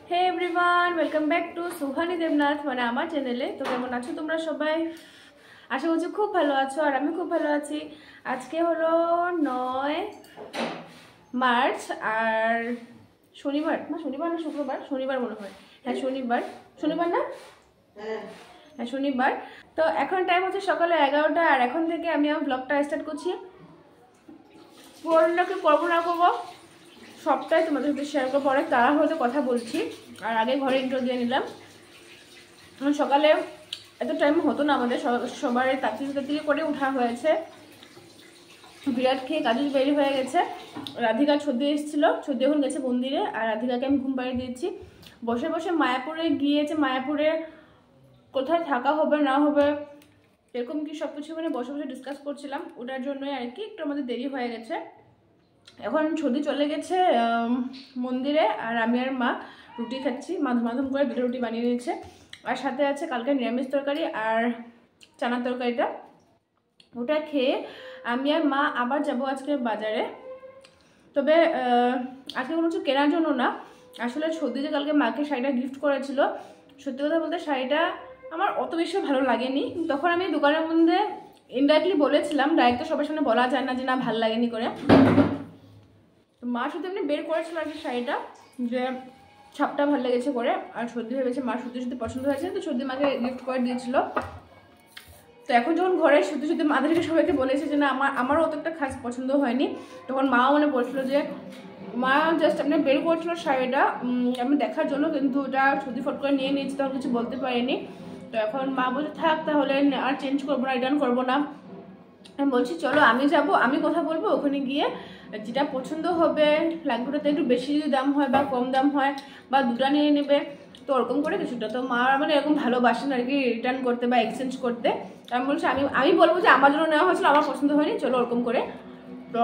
Hey everyone, welcome back to Suhani Debnath মানে আমার চ্যানেলে। তো কেমন আছো তোমরা সবাই? আশা করছি খুব ভালো আছো, আর আমি খুব ভালো আছি। আজকে হলো 9 মার্চ আর শনিবার না শুক্রবার, শনিবার মনে হয়। হ্যাঁ শনিবার না? হ্যাঁ শনিবার। তো এখন টাইম হচ্ছে সকালে 11টা, আর এখন থেকে আমি আমার ব্লগটা স্টার্ট করছি। পুরোটাকে করবো না করবো সবটাই তোমাদের সাথে শেয়ার করবো। অনেক তাড়াহুড়োতে কথা বলছি, আর আগে ঘরে ইন্ট্রো দিয়ে নিলাম। সকালে এত টাইম হতো না আমাদের, সবার তাড়াতাড়ি করে ওঠা হয়েছে। বিরাট খেয়ে কাজু বেরি হয়ে গেছে। রাধিকা ছদ্দি এসেছিল, ছদ্দি এখন গেছে মন্দিরে, আর রাধিকাকে আমি ঘুম পাড়িয়ে দিয়েছি। বসে বসে মায়াপুরে গিয়েছে, মায়াপুরে কোথায় থাকা হবে না হবে এরকম কি সব কিছু মানে বসে বসে ডিসকাস করছিলাম। ওটার জন্যই আর কি একটু আমাদের দেরি হয়ে গেছে। এখন ছদি চলে গেছে মন্দিরে, আর আমি আর মা রুটি খাচ্ছি। মাধম করে 2টা রুটি বানিয়ে নিয়েছে, আর সাথে আছে কালকে নিরামিষ তরকারি আর চানার তরকারিটা। ওটা খেয়ে আমি আর মা আবার যাব আজকে বাজারে। তবে আজকে কোনো কিছু কেনার জন্য না, আসলে ছদি যে কালকে মাকে শাড়িটা গিফট করেছিল, সত্যি কথা বলতে শাড়িটা আমার অত বেশি ভালো লাগেনি। তখন আমি দোকানের মধ্যে ইনডাইরেক্টলি বলেছিলাম, ডাইরেক্ট তো সবার সামনে বলা যায় না যে না ভালো লাগেনি করে। মা শুধু এমনি বের করেছিল আর কি শাড়িটা, যে ছাপটা ভালো লেগেছে করে। আর সর্দি ভেবেছে মা সত্যি পছন্দ হয়েছে, তো সর্দি মাকে গিফট করে দিয়েছিল। তো এখন যখন ঘরে সত্যি মাদেরকে সবাইকে বলেছে যে না আমারও অত একটা খাস পছন্দ হয়নি, তখন মাও মনে পড়ছিল যে মা জাস্ট আপনি বের করেছিল শাড়িটা আমি দেখার জন্য, কিন্তু ওটা সর্দি ফট করে নিয়ে নিয়েছি, তখন কিছু বলতে পারিনি। তো এখন মা বলছে থাক তাহলে আর চেঞ্জ করবো না, রিটার্ন করবো না। আমি বলছি চলো আমি যাব, আমি কথা বলবো, ওখানে গিয়ে যেটা পছন্দ হবে, লাগবে ওটাতে একটু বেশি যদি দাম হয় বা কম দাম হয় বা দুটা নিয়ে নেবে, তো ওরকম করে কিছুটা। তো মা মানে এরকম ভালোবাসেন আর কি রিটার্ন করতে বা এক্সচেঞ্জ করতে। আমি বলছি আমি বলবো যে আমার জন্য নেওয়া হয়েছিল, আমার পছন্দ হয়নি, চলো ওরকম করে। তো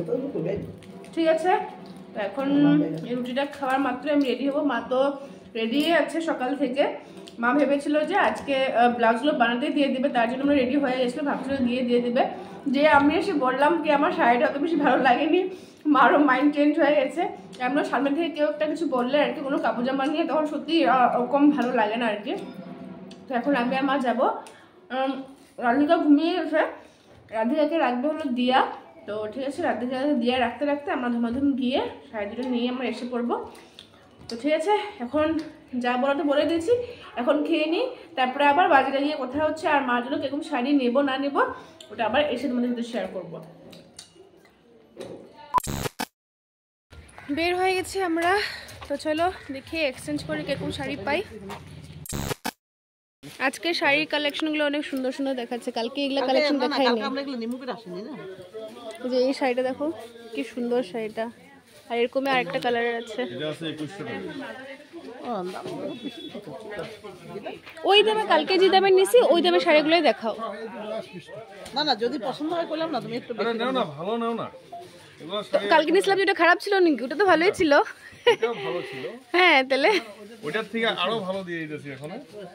ঠিক আছে, তো এখন এই রুটিটা খাওয়ার মাত্র আমি রেডি হবো। মা তো রেডি আছে সকাল থেকে। মা ভেবেছিল যে আজকে ব্লাউজগুলো বানাতে দিয়ে দিবে, তার জন্য আমরা রেডি হয়ে গেছিলো, ভাবছিল গিয়ে দিয়ে দিবে। যে আমি এসে বললাম কি আমার শাড়িটা অত বেশি ভালো লাগেনি, মারও মাইন্ড চেঞ্জ হয়ে গেছে। আমরা সামনে থেকে কেউ একটা কিছু বললে আর কি, কোনো কাপড় জামা নিয়ে, তখন সত্যি ওরকম ভালো লাগে না আর কি। তো এখন আমি আর মা যাবো। রাধিকা ঘুমিয়ে গেছে, রাধিকাকে রাখবে হলো দিয়া। তো ঠিক আছে, রাধিকাকে দিয়া রাখতে রাখতে আমরা ধমাধম গিয়ে শাড়ি দুটো নিয়ে আমরা এসে পড়বো। তো ঠিক আছে, এখন যা বলা তো বলে দিয়েছি, এখন খেয়ে নিই, তারপরে আবার বাজারে গিয়ে কথা হচ্ছে। আর মার জন্য কিরকম শাড়ি নেবো না নেবো ওটা আবার এসে তোমাদের সাথে শেয়ার করবো। বের হয়ে গেছি আমরা, তো চলো দেখি এক্সচেঞ্জ করে কিরকম শাড়ি পাই। আজকে শাড়ির কালেকশনগুলো অনেক সুন্দর সুন্দর দেখাচ্ছে, কালকে এগুলো কালেকশন দেখাইনি। যে এই শাড়িটা দেখো কি সুন্দর শাড়িটা, আর এরকমই আরেকটা কালারের আছে। ওই দামে কালকে যে দামে নিছি ওই দামে শাড়িগুলোই দেখাও। না যদি পছন্দ হয় করলাম না, তুমি একটু বেশি নাও না, ভালো নাও না। কালকে নিছিলাম যেটা খারাপ ছিল নাকি? ওটা তো ভালোই ছিল। এটাও ভালো ছিল। হ্যাঁ তাহলে ওইটার থেকে আরো ভালো দিয়ে দিতেছি এখন।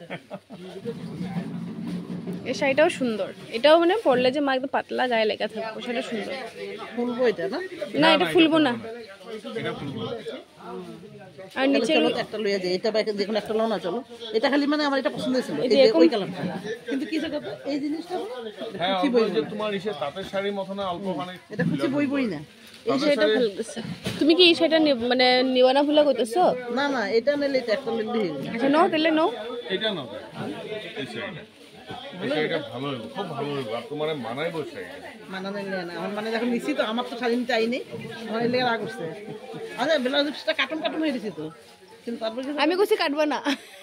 এই শাড়িটাও সুন্দর, এটাও মানে পরলে যে মা একদম পাতলা গায়ে লেখা থাকবে, সেটা সুন্দর। ফুলবো এটা না? না এটা ফুলবো না। এটা ফুলবো। আর নিচে একটা লইয়া যায়, এটা বাইকে যে কোনো একটা লও না চলো। এটা খালি মানে আমার এটা পছন্দ হয়েছিল, এই যে ওই কালারটা। কিন্তু কি জায়গা এই জিনিসটা হ্যাঁ ওই যে তোমার ইসে তাঁতের শাড়ির মতো না, অল্প মানে এটা কুচি বই না। এই শাড়িটা ভালো লাগছে। তুমি কি এই শাড়িটা মানে নিবা না ভুলা কইতেছো? না এটা নিলে এটা একটা নিলে। আচ্ছা নাও তাহলে নাও। এটা নাও, এই শাড়িটা। এই শাড়িটা ভালো হবে, খুব ভালো হবে, আর তোমার মানায় বসে মানা নিলে না, আমার মানে যখন নিছি তো আমার তো শাড়ি নিতে আইনি, আমার এলে রাগ করছে। আচ্ছা ব্লাউজটা কাটন হয়ে গেছে তো, কিন্তু তারপর আমি কইছি কাটবো না।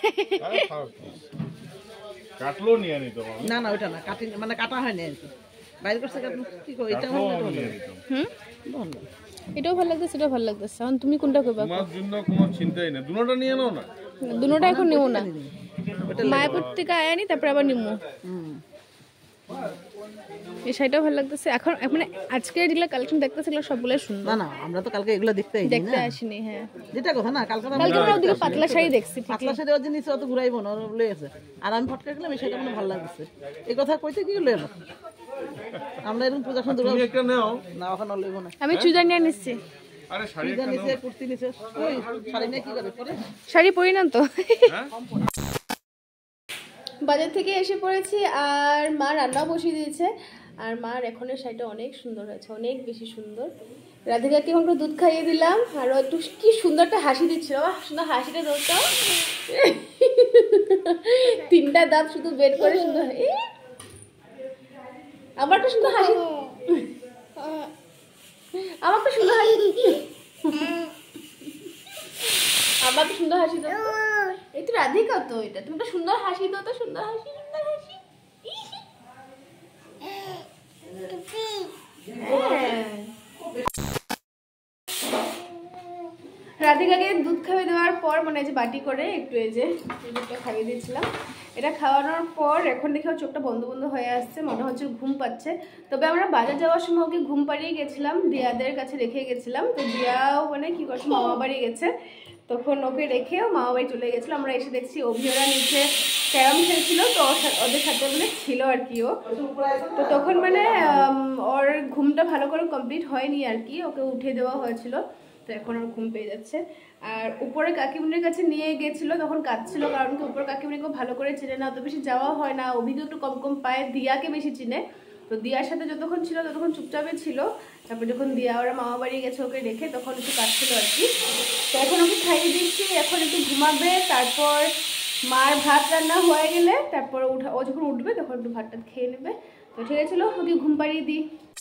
কাটলো নিয়ে নিত না ওটা না, কাটিং মানে কাটা হয়নি আর কি, বাইরে করছে কি কই এটা ভালো ভালো। এটাও ভালো লাগছে, সেটাও ভালো লাগছে। এখন তুমি কোনটা কইবা? তোমার জন্য কোনো চিন্তাই না, দুটোটা নিয়ে নাও না। দুটোটা এখন নিও না, মায়াপুর থেকে আয়ানি তারপর আবার নিমু। এই শাড়িটাও ভালো লাগতেছে। এখন মানে আজকে যেগুলো কালেকশন দেখতেছে এগুলো সবগুলাই সুন্দর। না আমরা তো কালকে এগুলো দেখতে আসিনি। হ্যাঁ যেটা কথা না, কালকে আমরা ওদিকে পাতলা শাড়ি দেখছি, পাতলা শাড়ি ওর জিনিস অত ঘুরাইবো না, লয়ে আছে। আর আমি ফটকা গেলাম এই শাড়িটা ভালো লাগছে, এই কথা কইতে কি লয়ে না। আমরা এরকম পূজা সুন্দর একটা নাও না, ওখানে লইব না। আমি চুড়িদার নিয়ে নিচ্ছি। আরে শাড়ি চুড়িদার একটা নিচে নাও। কুর্তি নিচে ওই শাড়ি নিয়ে কি করে পরে শাড়ি পরি না তো। হ্যাঁ বাজার থেকে এসে পড়েছি আর মা রান্না বসিয়ে দিয়েছে। আর মার এখনের শাড়িটা অনেক সুন্দর হয়েছে, অনেক বেশি সুন্দর। রাধিকাকে এখন দুধ খাইয়ে দিলাম আর ও একটু কি সুন্দর একটা হাসি দিচ্ছিল। বাহ, সুন্দর হাসিটা দরকার। তিনটা দাঁত শুধু বের করে সুন্দর আমার একটা সুন্দর হাসি, আমার একটা সুন্দর হাসি, আমার তো সুন্দর হাসি দাও। এই তো রাধিকা তো, এটা তুমি একটা সুন্দর হাসি দাও তো, সুন্দর হাসি, সুন্দর হাসি। রাধিকাকে দুধ খাইয়ে দেওয়ার পর মানে যে বাটি করে একটু এই যে দুধটা খাইয়ে দিয়েছিলাম। এটা খাওয়ানোর পর এখন দেখে ওর চোখটা বন্ধ বন্ধ হয়ে আসছে, মনে হচ্ছে ঘুম পাচ্ছে। তবে আমরা বাজার যাওয়ার সময় ওকে ঘুম পাড়িয়ে গেছিলাম, দিয়াদের কাছে রেখে গেছিলাম। তো দিয়াও মানে কি করছে, মামা বাড়ি গেছে, তখন ওকে রেখেও মামা বাড়ি চলে গেছিলো। আমরা এসে দেখছি অভিরা নিচে ক্যারাম খেলছিল, তো ওদের সাথে মানে ছিল আর কি ও। তো তখন মানে ওর ঘুমটা ভালো করে কমপ্লিট হয়নি আর কি, ওকে উঠে দেওয়া হয়েছিল। তো এখন ওর ঘুম পেয়ে যাচ্ছে। আর উপরে কাকিমুনির কাছে নিয়ে গেছিল, তখন কাঁদছিল, কারণ কি উপরে কাকিমুনিকে ভালো করে চেনে না, অত বেশি যাওয়া হয় না, অভিজ্ঞ একটু কম কম পায়, দিয়াকে বেশি চিনে। তো দিয়ার সাথে যতক্ষণ ছিল ততক্ষণ চুপচাপে ছিল। তারপর যখন দিয়া ওরা মামা বাড়ি গেছে ওকে রেখে, তখন একটু কাঁদছিল আর কি। তো এখন ওকে খাইয়ে দিচ্ছি, এখন একটু ঘুমাবে। তারপর মার ভাত রান্না হয়ে গেলে তারপর ও যখন উঠবে তখন একটু ভাতটা খেয়ে নেবে। তো ঠিক আছে, ওকে ঘুম পাড়িয়ে দিই।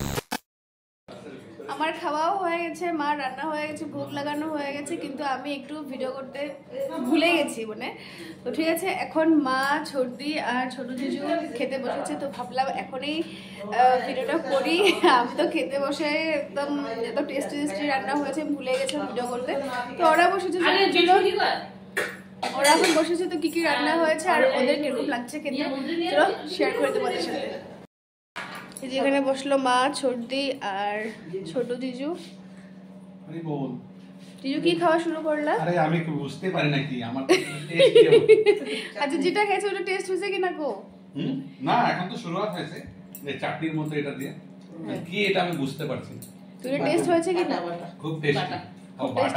আমার খাওয়াও হয়ে গেছে, মার রান্না হয়ে গেছে, ভোগ লাগানো হয়ে গেছে, কিন্তু আমি একটু ভিডিও করতে ভুলে গেছি মানে। তো ঠিক আছে, এখন মা, ছোটদি আর ছোট জিজু খেতে বসেছে। তো ভাবলাম এখনই ভিডিওটা করি। আমি তো খেতে বসে একদম এত টেস্টি টেস্টি রান্না হয়েছে, ভুলে গেছে ভিডিও করতে। তো ওরা বসেছে, ওরা এখন বসেছে, তো কি কি রান্না হয়েছে আর ওদের কিরকম লাগছে খেতে চলো শেয়ার করে দেবো ওদের সাথে। যেখানে বসলো মা, ছোটদি আর ছোট জিজু। জিজু কি খাওয়া শুরু করলা? আরে আমি কি বুঝতে পারি না কি আমার আচ্ছা, যেটা খেয়েছে ওটা টেস্ট হয়েছে কিনা গো? না এখন তো শুরুয়াত হয়েছে, এই চাটনির মতো এটা দিয়ে কি এটা আমি বুঝতে পারছি না। তো এটা টেস্ট হয়েছে কিনা? খুব টেস্টি। ও বাটা।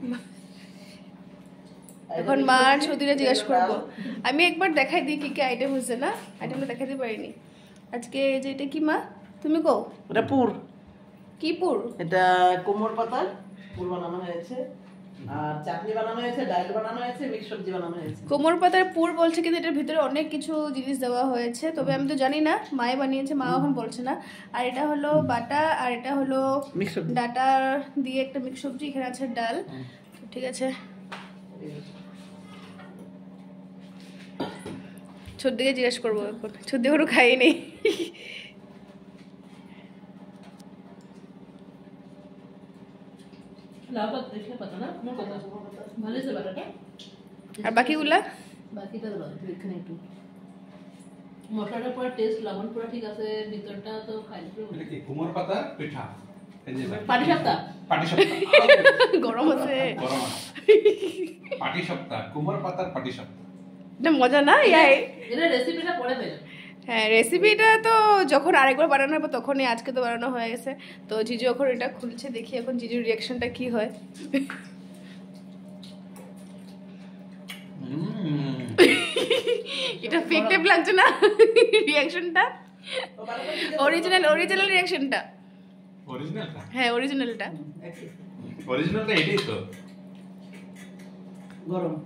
এখন মা আর ছোটদিরা জিজ্ঞেস করবো। আমি একবার দেখাই দিই কি কি আইটেম হয়েছে, না আইটেমটা দেখাতে পারিনি আজকে। যে এটা কি মা, তুমি কও? এটা পুর, কি পুর? এটা কোমর পাতার পুর বানানো হয়েছে, আর চাটনি বানানো হয়েছে, ডাল বানানো হয়েছে, মিক্স সবজি বানানো হয়েছে। কোমর পাতার পুর বলছে, কিন্তু এটার ভিতরে অনেক কিছু জিনিস দেওয়া হয়েছে, তবে আমি তো জানি না, মায়ে বানিয়েছে, মা এখন বলছে না। আর এটা হলো বাটা, আর এটা হলো মিক্স সবজি। ডাটা দিয়ে একটা মিক্স সবজি, এখানে আছে ডাল। ঠিক আছে, ছোটদিকে জিজ্ঞেস করবো এখন, ছোটদি কোনো খাইনি। আর বাকিগুলা মশলাটা পুরো টেস্ট, লবণ পুরো ঠিক আছে, ভিতরটা তো খাইলে এটা কি কুমোর পাতা পিঠা? এই যে পাটি সাপটা। পাটি সপ্তাহ গরম আছে, গরম আছে। পাটি সপ্তাহ, কুমোর পাতার পাটি সপ্তাহ। এটা মজা না ইয়াই? এটা রেসিপিটা পরে পেলাম। হ্যাঁ, রেসিপিটা তো যখন আরেকবার বানানো হবে তখনই, আজকে তো বানানো হয়ে গেছে। তো জিজু এখন এটা খুলছে, দেখি এখন জিজুর রিয়াকশনটা কি হয়। এটা ফেক টাইপ লাগছে না রিয়াকশনটা? অরিজিনাল রিয়াকশনটা। অরিজিনালটা? হ্যাঁ, অরিজিনালটা। অরিজিনালটা এটাই তো। গরম।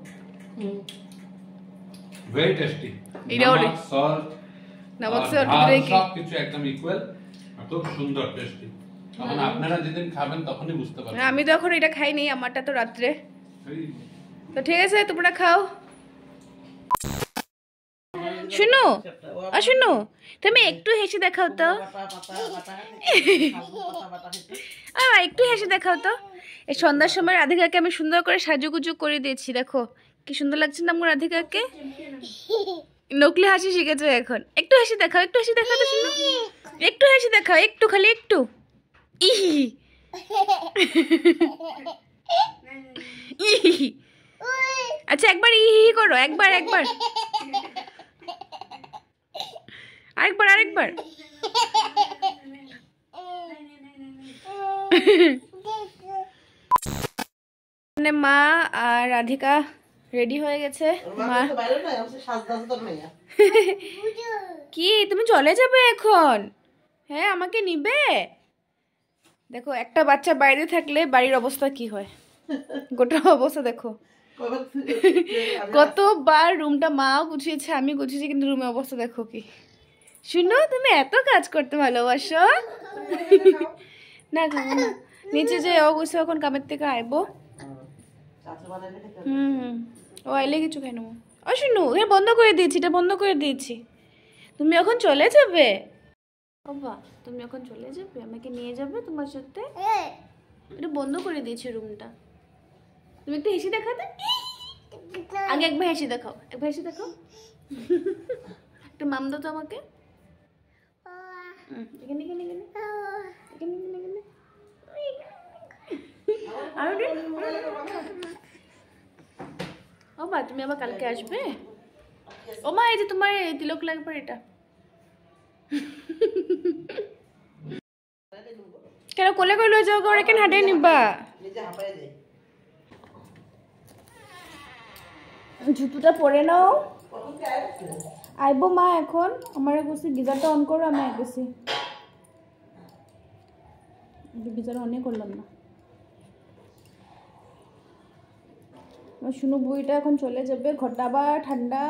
Very tasty. এটা নমক, সল্ট, নমক আর সল্ট ঝাল দেখি। সবকিছু একদম ইকুয়াল, খুব সুন্দর টেস্টি। তখন আপনারা যেদিন খাবেন তখনই বুঝতে পারবেন। আমি তো এখন এটা খাইনি, আমারটা তো রাত্রে। এই তো ঠিক আছে, তোমরা খাও। শুনো, শুনো, তুমি একটু হেসে দেখাও তো। একটু হেসে দেখাও তো। এই সন্ধ্যার সময় রাধিকাকে আমি সুন্দর করে সাজুগুজু করে দিয়েছি, দেখো কি সুন্দর লাগছে না আমার রাধিকাকে। নকলি হাসি শিখেছো এখন। একটু হাসি দেখাও, একটু হাসি দেখাও তো শুনো, একটু হাসি দেখাও, একটু, খালি একটু। ইহি ইহি। আচ্ছা, একবার ইহি করো, একবার আরেকবার। মানে মা আর রাধিকা রেডি হয়ে গেছে। মা কি তুমি চলে যাবে এখন? হ্যাঁ আমাকে নিবে? দেখো একটা বাচ্চা বাইরে থাকলে বাড়ির অবস্থা কি হয়, গোটা অবস্থা দেখো। কতবার রুমটা মাও গুছিয়েছে, আমি গুছিয়েছি, কিন্তু রুমের অবস্থা দেখো কি। শুনো তুমি এত কাজ করতে ভালোবাসো। না খাবো না, নিচে যে অবশ্য এখন কামের থেকে আইবো। ও আইলে কিছু খাই নেবো। ও শুনু, এ বন্ধ করে দিয়েছি, এটা বন্ধ করে দিয়েছি। তুমি এখন চলে যাবে? বাবা তুমি এখন চলে যাবে, আমাকে নিয়ে যাবে তোমার সাথে? এটা বন্ধ করে দিয়েছি রুমটা। তুমি একটু হেসে দেখাতে, আগে একবার হেসে দেখাও, একবার হেসে দেখাও। একটু মাম দাও তো আমাকে। এখানে এখানে এখানে এখানে এখানে এখানে। আর ও মা তুমি আবার কালকে আসবে? ও মা এই যে তোমার তিলক লাগবে এটা। কেন কোলে করে লয়ে যাও, করে কেন হাঁটাই নিবা? জুতোটা পরে নাও। আইবো মা এখন, আমার কাছে গিজারটা অন করো, আমি আইতেছি। গিজার অনই করলাম না। শুনো বইটা এখন চলে যাবে, ঘরটা আবার ঠান্ডা,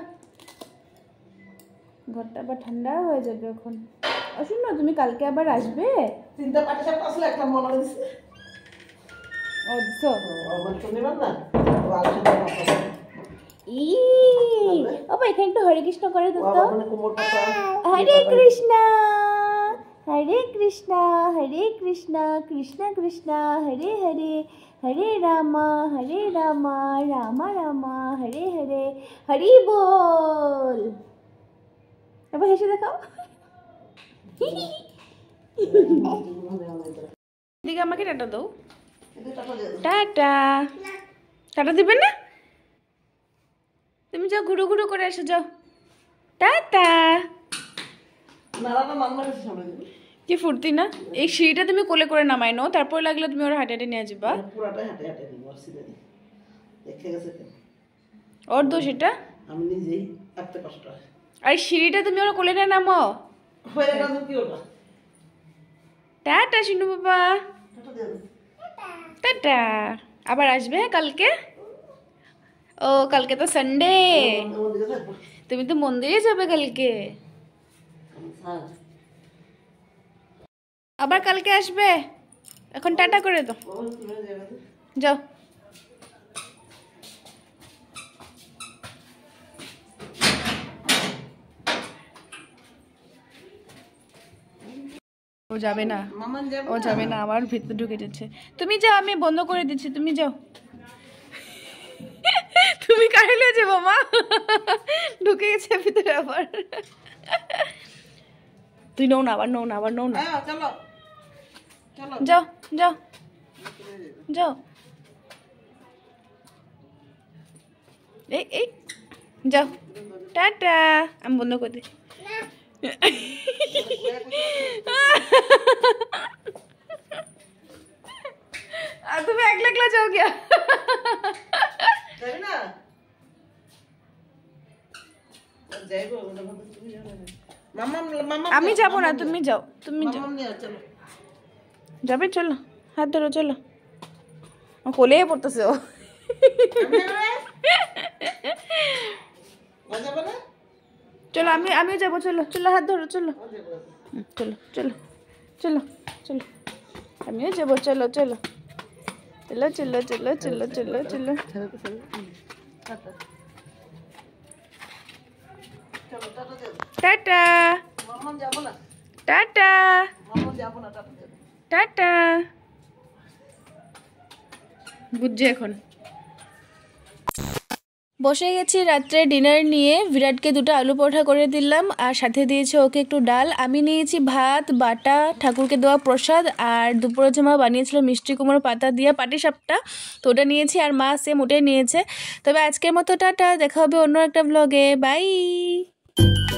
ঘরটা আবার ঠান্ডা হয়ে যাবে এখন। শুনো তুমি কালকে আবার আসবে? তিনটা পাটিসাপটা আসলে একটা মনে হচ্ছে। ও দিছো? শনিবার না বাবা এখানে একটু হরে কৃষ্ণ করে দিত। হরে কৃষ্ণ হরে কৃষ্ণ হরে কৃষ্ণ কৃষ্ণ কৃষ্ণ হরে হরে, হরে রামা রাম রাম হরে হরে, হরি বল। এবার হেসে দেখাও। দিকে আমাকে টাটা দাও। টাটা। টাটা দিবে না? তুমি যাও ঘুরু ঘুরু করে এসে যাও। টাটা। কি ফুর্তি না, এই সিঁড়িটা তুমি কোলে করে নামাই নো, তারপর লাগলে তুমি ওরা হাঁটে হাঁটে নিয়ে যাবা। পুরাটাই হাঁটে হাঁটে নিব, দেখে গেছে ওর দোষ এটা, আমি নিজেই হাঁটতে কষ্ট হয়। আর সিঁড়িটা তুমি ওরা কোলে নিয়ে নামো। হয়ে গেল কি ওটা? টাটা শিনু বাবা, টাটা। আবার আসবে কালকে? ও কালকে তো সানডে, তুমি তো মন্দিরে যাবে কালকে। আবার কালকে আসবে, এখন টাটা করে দাও, যাও। ও যাবে না, ও যাবে না, আবার ভিতরে ঢুকে যাচ্ছে। তুমি যাও, আমি বন্ধ করে দিচ্ছি, তুমি যাও। তুমি কাইলে যাবো মা, ঢুকে গেছে ভিতরে আবার। তুই নও না, আবার নও না, আবার নও না। যাও যাও যাও, এই এই যাও, টাটা। আমি বন্ধ করে দিই। তুমি একলা একলা যাও গিয়া। আমি যাবো না, তুমি যাও, তুমি যাও। যাবে, চলো হাত ধরো, চলো। কোলে পড়তেছে ও। চলো আমিও যাবো, চলো চলো হাত ধরো, চলো চলো চলো চলো চলো, আমিও যাবো, চলো চলো চলো চলো চলো চলো চলো চলো। Tata tata tata. বুঝছে এখন। বসে গেছি রাত্রে ডিনার নিয়ে। বিরাটকে দুটো আলু পরোটা করে দিলাম, আর সাথে দিয়েছে ওকে একটু ডাল। আমি নিয়েছি ভাত, বাটা, ঠাকুরকে দেওয়া প্রসাদ, আর দুপুরের জমা বানিয়েছিল মিষ্টি কুমড়ো পাতা দিয়ে পাটিসাপটা, তো ওটা নিয়েছি। আর মা সেম ওটাই নিয়েছে। তবে আজকের মতো টাটা, দেখা হবে অন্য একটা ব্লগে। বাই।